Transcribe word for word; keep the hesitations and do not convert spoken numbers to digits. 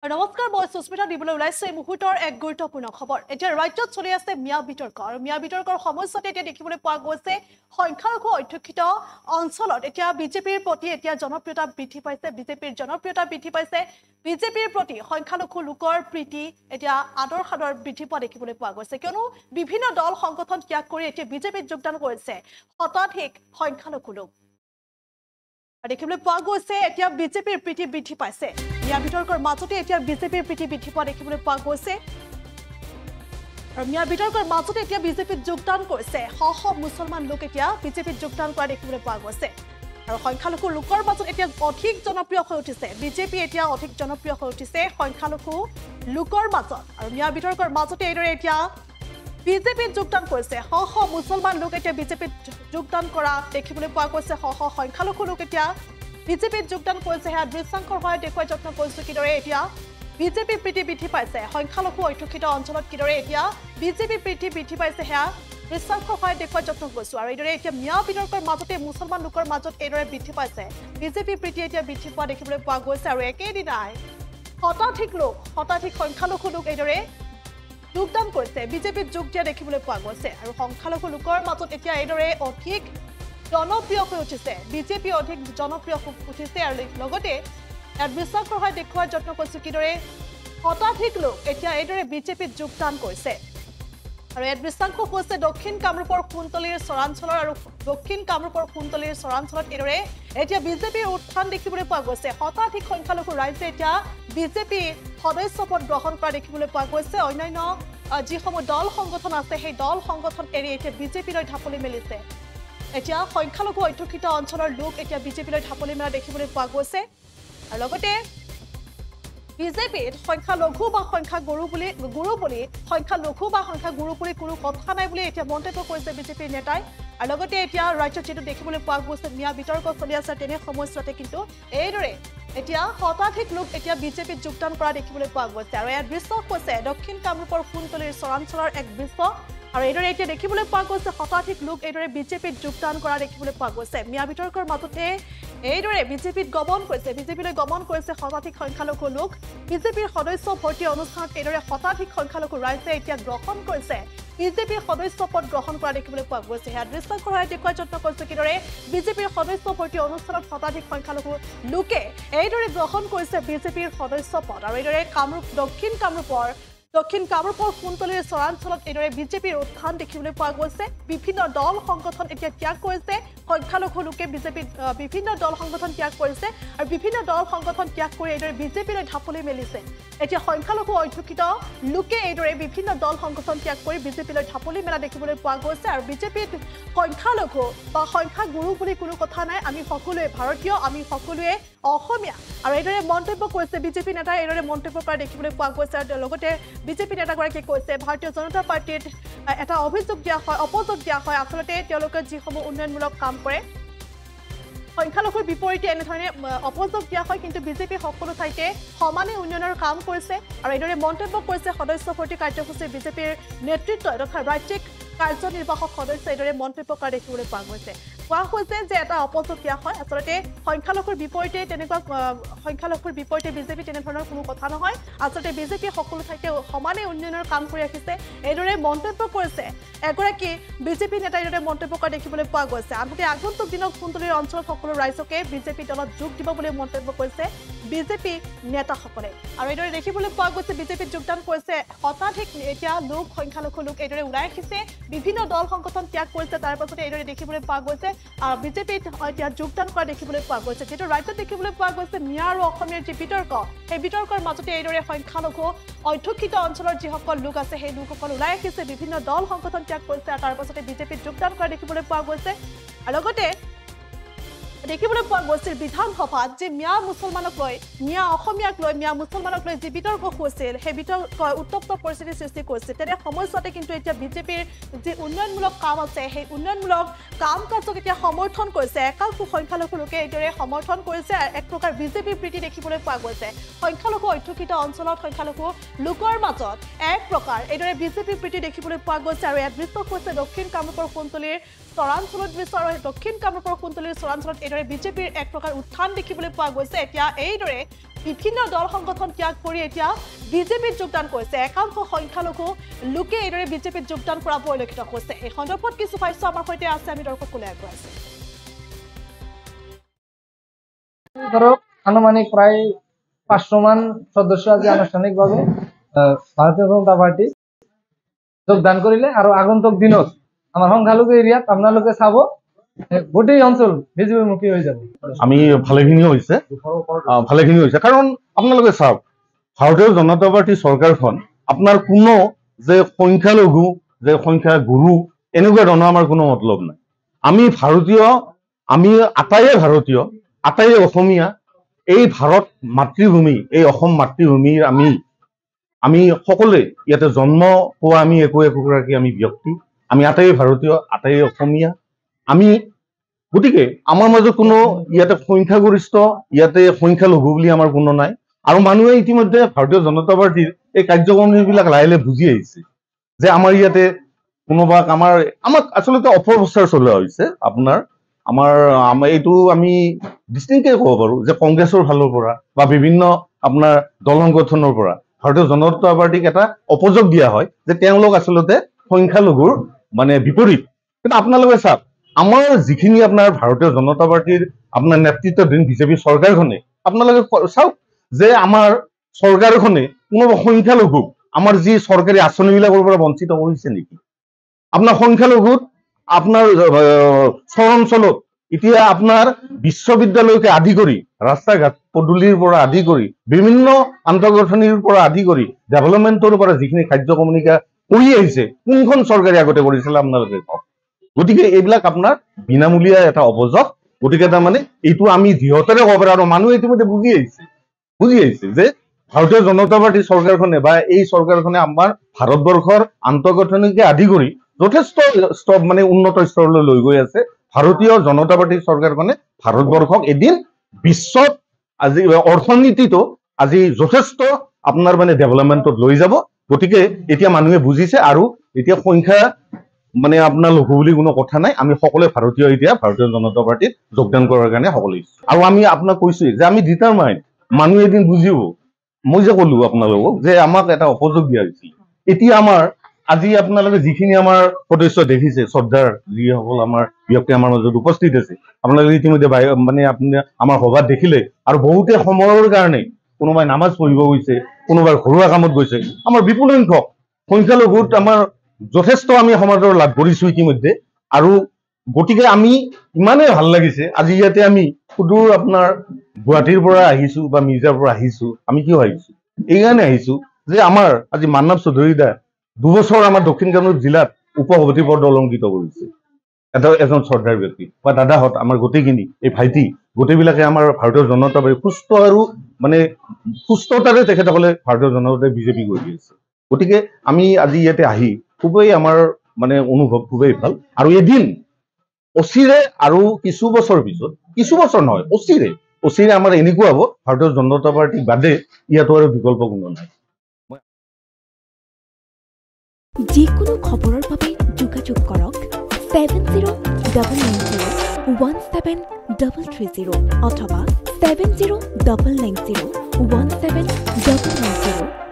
নমস্কাৰ মই সুস্মিতা দিবলৈ ওলাইছে এই মুহূৰ্তৰ এক গুৰুত্বপূৰ্ণ খবৰ এতিয়া ৰাজ্যত চলি আছে মিয়া বিতৰ্ক আৰু মিয়া বিতৰ্কৰ সমস্যাতে এতিয়া দেখিবলৈ পোৱা গৈছে সংখ্যালঘু অধ্যুষিত অঞ্চলত এতিয়া বিজেপিৰ প্ৰতি এতিয়া জনপ্ৰিয়তা বৃদ্ধি পাইছে বিজেপিৰ জনপ্ৰিয়তা বৃদ্ধি পাইছে বিজেপিৰ প্ৰতি সংখ্যালঘু লোকৰ প্ৰীতি এতিয়া আদৰ সাদৰ বৃদ্ধি পোৱা দেখিবলৈ পোৱা গৈছে কিয়নো বিভিন্ন দল সংগঠন ত্যাগ কৰি এতিয়া বিজেপিত যোগদান কৰিছে শতাধিক সংখ্যালঘু লোক দেখিবলৈ পোৱা গৈছে এতিয়া বিজেপিৰ প্ৰীতি বৃদ্ধি পাইছে মিয়া বিতৰ্কৰ মাজতে এতিয়া বিজেপিৰ প্ৰীতি বৃদ্ধি পোৱা দেখিবলৈ পোৱা গৈছে আৰু মিয়া বিতৰ্কৰ মাজতে এতিয়া বিজেপিত যোগদান কৰিছে শ শ মুছলমান লোক এতিয়া বিজেপিত যোগদান কৰা দেখিবলৈ পোৱা গৈছে আৰু সংখ্যালঘু লোকৰ মাজত এতিয়া অধিক জনপ্ৰিয় হৈ উঠিছে বিজেপি এতিয়া অধিক জনপ্ৰিয় হৈ উঠিছে সংখ্যালঘু লোকৰ মাজত আৰু মিয়া বিতৰ্কৰ মাজতে এইদৰে এতিয়া বিজেপিত যোগদান কৰিছে শ শ মুছলমান লোক এতিয়া বিজেপিত যোগদান কৰা দেখিবলৈ পোৱা গৈছে শ শ সংখ্যালঘু লোক এতিয়া বিজেপিত যোগদান কৰিছে হেয়া দৃশ্যাংশৰ সহায়ত দেখুৱাই যত্ন কৰিছো কিদৰে এতিয়া বিজেপিৰ প্ৰীতি বৃদ্ধি পাইছে সংখ্যালঘু অধ্যুষিত অঞ্চলত কিদৰে এতিয়া বিজেপিৰ প্ৰীতি বৃদ্ধি পাইছে হেয়া দৃশ্যাংশৰ সহায়ত দেখুৱাই যত্ন কৰিছো আৰু এইদৰে এতিয়া মিয়া বিতৰ্কৰ মাজতে মুছলমান লোকৰ মাজত এইদৰে বৃদ্ধি পাইছে বিজেপিৰ প্ৰীতি এতিয়া বৃদ্ধি পোৱা দেখিবলৈ পোৱা গৈছে আৰু একেদিনাই শতাধিক লোক শতাধিক সংখ্যালঘু লোক এইদৰে যোগদান কৰিছে বিজেপিত যোগ দিয়া দেখিবলৈ পোৱা গৈছে আৰু সংখ্যালঘু লোকৰ মাজত এতিয়া এইদৰে অধিক জনপ্ৰিয় হৈ উঠিছে বিজেপি অধিক জনপ্ৰিয় হৈ উঠিছে আৰু লগতে বিশ্বাসৰ সহায়ত দেখুৱাৰ যত্ন কৰিছে কিদৰে শতাধিক লোক এতিয়া এইদৰে বিজেপিত যোগদান কৰিছে আৰু ইয়াত বিশ্বাস হৈছে দক্ষিণ কামৰূপৰ কুন্তলীৰ চৰাঞ্চলৰ আৰু দক্ষিণ কামৰূপৰ কুন্তলীৰ চৰাঞ্চলত এইদৰে এতিয়া বিজেপিৰ উত্থান দেখিবলৈ পোৱা গৈছে শতাধিক সংখ্যালঘু ৰাইজে এতিয়া বিজেপি সদস্য পদ গ্ৰহণ কৰা দেখিবলৈ পোৱা গৈছে অন্যান্য যিসমূহ দল সংগঠন আছে সেই দল সংগঠন এৰি এতিয়া বিজেপিলৈ ঢাপলি মেলিছে এতিয়া সংখ্যালঘু অধ্যুষিত অঞ্চলৰ লোক এতিয়া বিজেপিলৈ ঢাপলি মেলা দেখিবলৈ পোৱা গৈছে আৰু লগতে বিজেপিত সংখ্যালঘু বা সংখ্যা গুৰু বুলি গুৰু বুলি সংখ্যালঘু বা সংখ্যা গুৰু বুলি কোনো কথা নাই বুলি এতিয়া মন্তব্য কৰিছে বিজেপিৰ নেতাই আৰু লগতে এতিয়া ৰাজ্যত যেটো দেখিবলৈ পোৱা গৈছে মিয়া বিতৰ্ক চলি আছে তেনে সমস্যাতে কিন্তু এইদৰে এতিয়া শতাধিক লোক এতিয়া বিজেপিত যোগদান কৰা দেখিবলৈ পোৱা গৈছে আৰু ইয়াৰ দৃশ্য হৈছে দক্ষিণ কামৰূপৰ কুন্তলীৰ চৰাঞ্চলৰ এক দৃশ্য আৰু এইদৰে এতিয়া দেখিবলৈ পোৱা গৈছে শতাধিক লোক এইদৰে বিজেপিত যোগদান কৰা দেখিবলৈ পোৱা গৈছে মিয়া বিতৰ্কৰ মাজতে এইদৰে বিজেপিত গমন কৰিছে বিজেপিলৈ গমন কৰিছে শতাধিক সংখ্যালঘু লোক বিজেপিৰ সদস্য ভৰ্তি অনুষ্ঠানত এইদৰে শতাধিক সংখ্যালঘু ৰাইজে এতিয়া গ্ৰহণ কৰিছে বিজেপিৰ সদস্য পদ গ্ৰহণ কৰা দেখিবলৈ পোৱা গৈছে হেয়া দৃশ্যাংশৰ সহায়ত দেখুৱাই যত্ন কৰিছে কিদৰে বিজেপিৰ সদস্য ভৰ্তি অনুষ্ঠানত শতাধিক সংখ্যালঘু লোকে এইদৰে গ্ৰহণ কৰিছে বিজেপিৰ সদস্য পদ আৰু এইদৰে কামৰূপ দক্ষিণ কামৰূপৰ দক্ষিণ কামৰূপৰ কুন্তলীৰ চৰাঞ্চলত এইদৰে বিজেপিৰ উত্থান দেখিবলৈ পোৱা গৈছে বিভিন্ন দল সংগঠন এতিয়া ত্যাগ কৰিছে সংখ্যালঘু লোকে বিজেপিত বিভিন্ন দল সংগঠন ত্যাগ কৰিছে আৰু বিভিন্ন দল সংগঠন ত্যাগ কৰি এইদৰে বিজেপিলৈ ঢাপলি মেলিছে এতিয়া সংখ্যালঘু অধ্যুষিত লোকে এইদৰে বিভিন্ন দল সংগঠন ত্যাগ কৰি বিজেপিলৈ ঢাপলি মেলা দেখিবলৈ পোৱা গৈছে আৰু বিজেপিত সংখ্যালঘু বা সংখ্যা গুৰু বুলি কোনো কথা নাই আমি সকলোৱে ভাৰতীয় আমি সকলোৱে অসমীয়া আৰু এইদৰে মন্তব্য কৰিছে বিজেপি নেতাই এইদৰে মন্তব্য কৰা দেখিবলৈ পোৱা গৈছে আৰু লগতে বিজেপি নেতাগৰাকীয়ে কৈছে ভাৰতীয় জনতা পাৰ্টিত এটা অভিযোগ দিয়া হয় অপযোগ দিয়া হয় আচলতে তেওঁলোকে যিসমূহ উন্নয়নমূলক কাম কৰে সংখ্যালঘুৰ বিপৰীতে এনেধৰণে অপযোগ দিয়া হয় কিন্তু বিজেপি সকলো ঠাইতে সমানে উন্নয়নৰ কাম কৰিছে আৰু এইদৰে মন্তব্য কৰিছে সদস্য ভৰ্তি কাৰ্যসূচীৰ বিজেপিৰ নেতৃত্ব তথা ৰাজ্যিক কাৰ্যনিৰ্বাহক সদস্য এইদৰে মন্তব্য কৰা দেখিবলৈ পোৱা গৈছে কোৱা হৈছে যে এটা অপযোগ দিয়া হয় আচলতে সংখ্যালঘুৰ বিপৰীতে তেনেকুৱা সংখ্যালঘুৰ বিপৰীতে বিজেপি তেনেধৰণৰ কোনো কথা নহয় আচলতে বিজেপি সকলো ঠাইতে সমানে উন্নয়নৰ কাম কৰি ৰাখিছে এইদৰে মন্তব্য কৰিছে এগৰাকী বিজেপি নেতাই এইদৰে মন্তব্য কৰা দেখিবলৈ পোৱা গৈছে আনহাতে আগন্তুক দিনত কুন্তলীৰ অঞ্চলত সকলো ৰাইজকে বিজেপি দলত যোগ দিব বুলি মন্তব্য কৰিছে বিজেপি নেতাসকলে আৰু এইদৰে দেখিবলৈ পোৱা গৈছে বিজেপিত যোগদান কৰিছে শতাধিক এতিয়া লোক সংখ্যালঘু লোক এইদৰে ওলাই আহিছে বিভিন্ন দল সংগঠন ত্যাগ কৰিছে তাৰ পাছতে এইদৰে দেখিবলৈ পোৱা গৈছে বিজেপিত এতিয়া যোগদান কৰা দেখিবলৈ পোৱা গৈছে যেটো ৰাজ্যত দেখিবলৈ পোৱা গৈছে মিয়া আৰু অসমীয়াৰ যি বিতৰ্ক সেই বিতৰ্কৰ মাজতে এইদৰে সংখ্যালঘু অধ্যুষিত অঞ্চলৰ যিসকল লোক আছে সেই লোকসকল ওলাই আহিছে বিভিন্ন দল সংগঠন ত্যাগ কৰিছে আৰু তাৰ পাছতে বিজেপিত যোগদান কৰা দেখিবলৈ পোৱা গৈছে আৰু লগতে দেখিবলৈ পোৱা গৈছিল বিধানসভাত যে মিয়া মুছলমানক লৈ মিয়া অসমীয়াক লৈ মিয়া মুছলমানক লৈ যি বিতৰ্ক হৈছিল সেই বিতৰ্ক উত্তপ্ত পৰিস্থিতিৰ সৃষ্টি কৰিছিল তেনে সমস্যাতে কিন্তু এতিয়া বিজেপিৰ যি উন্নয়নমূলক কাম আছে সেই উন্নয়নমূলক কাম কাজক এতিয়া সমৰ্থন কৰিছে একাংশ সংখ্যালঘু লোকে এইদৰে সমৰ্থন কৰিছে এক প্ৰকাৰ বিজেপিৰ প্ৰীতি দেখিবলৈ পোৱা গৈছে সংখ্যালঘু অধ্যুষিত অঞ্চলত সংখ্যালঘু লোকৰ মাজত এক প্ৰকাৰ এইদৰে বিজেপিৰ প্ৰীতি দেখিবলৈ পোৱা গৈছে আৰু ইয়াত দৃশ্য হৈছে দক্ষিণ কামৰূপৰ কুন্তলীৰ চৰাঞ্চলত দৃশ্য আৰু দক্ষিণ কামৰূপৰ কুন্তলীৰ চৰাঞ্চলত এইদৰে বিজেপিৰ এক প্ৰকাৰ উত্থান দেখিবলৈ পোৱা গৈছে এতিয়া এইদৰে বিভিন্ন দল সংগঠন ত্যাগ কৰি এতিয়া বিজেপিত যোগদান কৰিছে একাংশ সংখ্যালঘু লোকে এইদৰে বিজেপিত যোগদান কৰা পৰিলক্ষিত হৈছে এই সন্দৰ্ভত কিছু ভাষ্য আমাৰ সৈতে আছে আমি দৰ্শকলৈ আগবঢ়াইছো ধৰক আনুমানিক প্ৰায় পাঁচশো মান সদস্য আজি আনুষ্ঠানিকভাৱে ভাৰতীয় জনতা পাৰ্টি যোগদান কৰিলে আৰু আগন্তুক দিনত আমাৰ সংখ্যালঘু এৰিয়াত আপোনালোকে চাব গোটেই অঞ্চল বিজেপিমুখী হৈ যাব আমি ভালেখিনি হৈছে ভালেখিনি হৈছে কাৰণ আপোনালোকে চাওক ভাৰতীয় জনতা পাৰ্টি চৰকাৰখন আপোনাৰ কোনো যে সংখ্যালঘু যে সংখ্যা গুৰু এনেকুৱা ধৰণৰ আমাৰ কোনো মতলব নাই আমি ভাৰতীয় আমি আটাইয়ে ভাৰতীয় আটাইয়ে অসমীয়া এই ভাৰত মাতৃভূমি এই অসম মাতৃভূমিৰ আমি আমি সকলোৱে ইয়াতে জন্ম পোৱা আমি একো একোগৰাকী আমি ব্যক্তি আমি আটাইয়ে ভাৰতীয় আটাইয়ে অসমীয়া আমি গতিকে আমাৰ মাজত কোনো ইয়াতে সংখ্যাগৰিষ্ঠ ইয়াতে সংখ্যালঘু বুলি আমাৰ কোনো নাই আৰু মানুহে ইতিমধ্যে ভাৰতীয় জনতা পাৰ্টিৰ এই কাৰ্যক্ৰমবিলাক লাহে লাহে বুজি আহিছে যে আমাৰ ইয়াতে কোনোবা আমাৰ আমাক আচলতে অপপ্ৰচাৰ চলোৱা হৈছে আপোনাৰ আমাৰ এইটো আমি ডিষ্টিংকে ক'ব পাৰোঁ যে কংগ্ৰেছৰ ফালৰ পৰা বা বিভিন্ন আপোনাৰ দল সংগঠনৰ পৰা ভাৰতীয় জনতা পাৰ্টিক এটা অপযোগ দিয়া হয় যে তেওঁলোক আচলতে সংখ্যালঘুৰ মানে বিপৰীত কিন্তু আপোনালোকে চাওক আমাৰ যিখিনি আপোনাৰ ভাৰতীয় জনতা পাৰ্টিৰ আপোনাৰ নেতৃত্বাধীন বিজেপি চৰকাৰখনে আপোনালোকে চাওক যে আমাৰ চৰকাৰখনে কোনোবা সংখ্যালঘুক আমাৰ যি চৰকাৰী আঁচনিবিলাকৰ পৰা বঞ্চিত কৰিছে নেকি আপোনাৰ সংখ্যালঘুত আপোনাৰ চৰ অঞ্চলত এতিয়া আপোনাৰ বিশ্ববিদ্যালয়কে আদি কৰি ৰাস্তা ঘাট পদূলিৰ পৰা আদি কৰি বিভিন্ন আন্তঃগাঁথনিৰ পৰা আদি কৰি ডেভেলপমেণ্টৰ পৰা যিখিনি কাৰ্যক্ৰমণিকা কৰি আহিছে কোনখন চৰকাৰে আগতে কৰিছিলে আপোনালোকে কওক গতিকে এইবিলাক আপোনাৰ বিনামূলীয়া এটা অপযোগ গতিকে তাৰমানে এইটো আমি যিহতেৰে ক'ব পাৰোঁ আৰু মানুহে ইতিমধ্যে বুজি আহিছে বুজি আহিছে যে ভাৰতীয় জনতা পাৰ্টি চৰকাৰখনে বা এই চৰকাৰখনে আমাৰ ভাৰতবৰ্ষৰ আন্তঃগাঁথনিকে আদি কৰি যথেষ্ট স্তৰ মানে উন্নত স্তৰলৈ লৈ গৈ আছে ভাৰতীয় জনতা পাৰ্টিৰ চৰকাৰখনে ভাৰতবৰ্ষক এদিন বিশ্বত আজি অৰ্থনীতিটো আজি যথেষ্ট আপোনাৰ মানে ডেভেলপমেণ্টত লৈ যাব গতিকে এতিয়া মানুহে বুজিছে আৰু এতিয়া সংখ্যা মানে আপোনাৰ লঘু বুলি কোনো কথা নাই আমি সকলোৱে ভাৰতীয় এতিয়া ভাৰতীয় জনতা পাৰ্টিত যোগদান কৰাৰ কাৰণে সকলো ইচ্ছুক আৰু আমি আপোনাক কৈছোৱেই যে আমি ডিটাৰমাইণ্ড মানুহে এদিন বুজিব মই যে ক'লো আপোনালোকক যে আমাক এটা অপযোগ দিয়া হৈছিল এতিয়া আমাৰ আজি আপোনালোকে যিখিনি আমাৰ সদস্য দেখিছে শ্ৰদ্ধাৰ যিসকল আমাৰ ব্যক্তি আমাৰ মাজত উপস্থিত আছে আপোনালোকে ইতিমধ্যে মানে আপুনি আমাৰ সভাত দেখিলে আৰু বহুতে সময়ৰ কাৰণে কোনোবাই নামাজ পঢ়িব গৈছে কোনোবাই ঘৰুৱা কামত গৈছে আমাৰ বিপুল সংখ্যক সংখ্যালঘুত আমাৰ যথেষ্ট আমি সমাজৰ লাভ কৰিছোঁ ইতিমধ্যে আৰু গতিকে আমি ইমানেই ভাল লাগিছে আজি ইয়াতে আমি সুদূৰ আপোনাৰ গুৱাহাটীৰ পৰা আহিছোঁ বা মিৰ্জাৰ পৰা আহিছোঁ আমি কিয় আহিছোঁ এইকাৰণে আহিছোঁ যে আমাৰ আজি মানৱ চৌধুৰী দা দুবছৰ আমাৰ দক্ষিণ কামৰূপ জিলাত উপ সভাপতি পদ অলংকৃত কৰিছে এটা এজন শ্ৰদ্ধাৰ ব্যক্তি বা দাদাহঁত আমাৰ গোটেইখিনি এই ভাইটি গোটেইবিলাকে আমাৰ ভাৰতীয় জনতা পাৰ্টি সুস্থ আৰু মানে সুস্থতাৰে তেখেতসকলে ভাৰতীয় জনতা পাৰ্টি বিজেপি কৰি আছে গতিকে আমি আজি ইয়াতে আহি খুবেই আমাৰ মানে অনুভৱ খুবেই ভাল আৰু এদিন অচিৰে আৰু কিছু বছৰ পিছত কিছু বছৰ নহয় অচিৰে অচিৰে আমাৰ এনেকুৱা হ'ব ভাৰতীয় জনতা পাৰ্টি বাদে ইয়াতো আৰু বিকল্প কোনো নাই যিকোনো খবৰৰ বাবে যোগাযোগ কৰক seven zero' double nine zero' one seven double three zero' অথবা seven zero' double nine zero' one seven double nine zero'